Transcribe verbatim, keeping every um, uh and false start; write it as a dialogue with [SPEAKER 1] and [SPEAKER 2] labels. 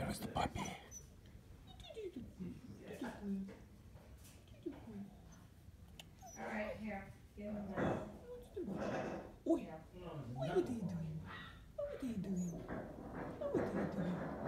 [SPEAKER 1] There's the puppy.
[SPEAKER 2] All right, here. Give him that.
[SPEAKER 3] Oi, what are you doing? What are you doing? What are you doing?